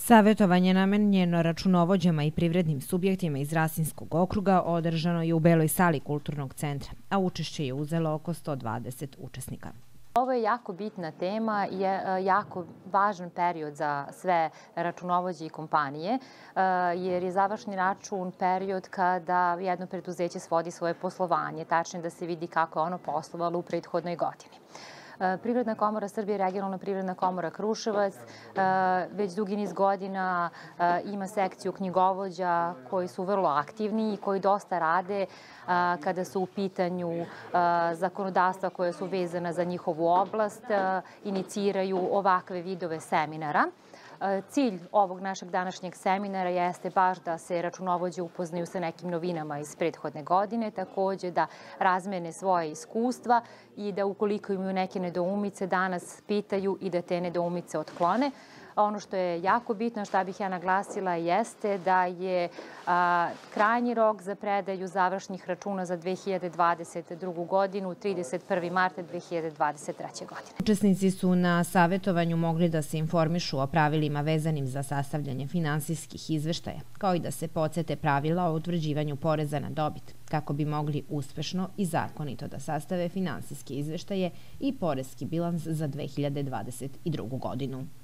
Savetovanje namenjeno računovođama i privrednim subjektima iz Rasinskog okruga održano je u Beloj sali Kulturnog centra, a učešće je uzelo oko 120 učesnika. Ovo je jako bitna tema i jako važan period za sve računovođe i kompanije, jer je završni račun period kada jedno preduzeće svodi svoje poslovanje, tačnije da se vidi kako je ono poslovalo u prethodnoj godini. Privredna komora Srbije, regionalna privredna komora Kruševac, već dugi niz godina ima sekciju knjigovođa koji su vrlo aktivni i koji dosta rade kada su u pitanju zakonodavstva koje su vezana za njihovu oblast, iniciraju ovakve vidove seminara. Cilj ovog našeg današnjeg seminara jeste baš da se računovođe upoznaju sa nekim novinama iz prethodne godine, takođe da razmene svoje iskustva i da ukoliko imaju neke nedoumice danas pitaju i da te nedoumice otklone. Ono što je jako bitno, što bih ja naglasila, jeste da je krajnji rok za predaju završnih računa za 2022. godinu 31. marta 2023. godine. Učesnici su na savetovanju mogli da se informišu o pravilima vezanim za sastavljanje finansijskih izveštaja, kao i da se podsete pravila o utvrđivanju poreza na dobit, kako bi mogli uspešno i zakonito da sastave finansijske izveštaje i poreski bilans za 2022. godinu.